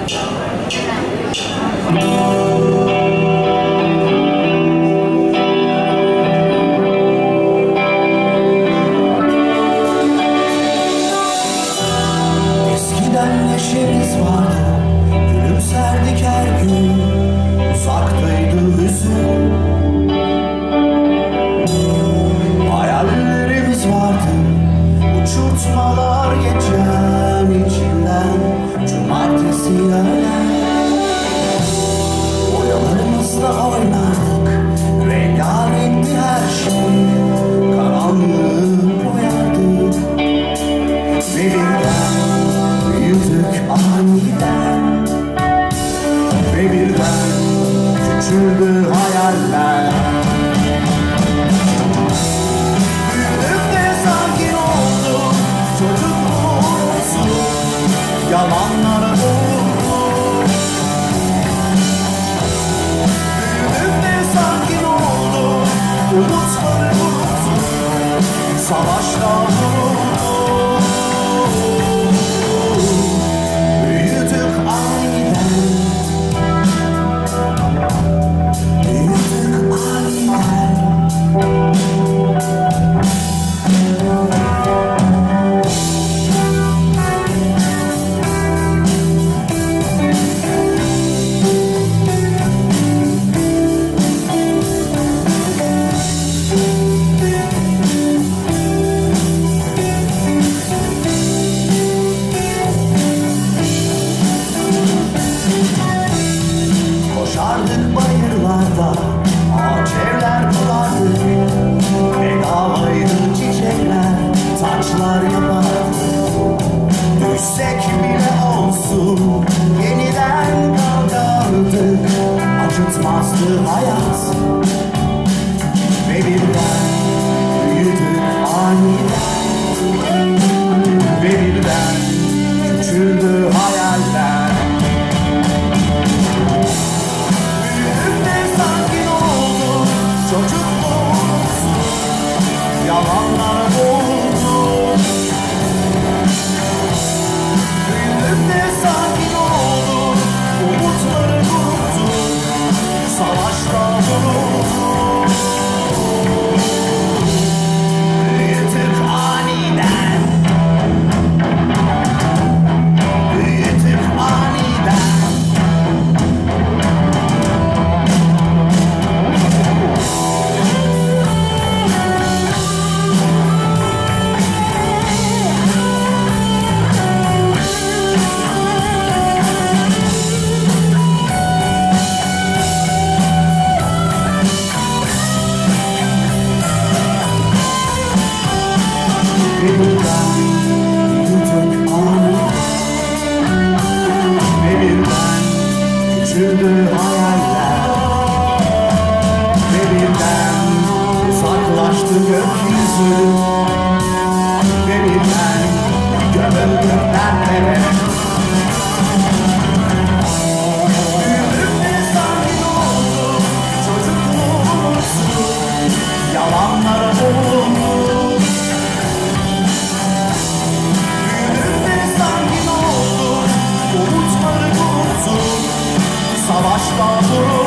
Eskiden neşemiz vardı, gülümserdik her gün, uzaktaydı hüzün. Hayallerimiz vardı, uçurtmalar geçen içinden, cumartesi öğlen. Boyalarımızla oynardık, rengarenkti her şey, karanlığı boyardık. Ve birden büyüdük aniden, ve birden küçüldü hayaller. Büyüdük de sanki olduk çocukluğumuzu, yalanlara boğulduk. Büyüdük de sanki olduk umutları unuttuk, savaşta vuruldu. Koşardık bayırlarda, ağaç evler kurardık, bedavaydı çiçekler, taçlar yapardık. Düşsek bile olsun, yeniden kalkardık, acıtmazdı hayat. Ve birden büyüdük aniden, ve birden küçüldü hayaller. Çocukluğumuzu yalanlara boğulduk. Büyüdük de sanki olduk, umutları unuttuk, savaşta vurultuk. Büyüdük aniden, büyüdük aniden. Ve birden büyüdük aniden, ve birden küçüldü hayaller. Ve birden uzaklaştı gökyüzü, ve birden gömüldük dertlere. Büyüdük de sanki olduk çocukluğumuzu, yalanlara boğulduk. Umutları unuttuk, savaşta vurultuk.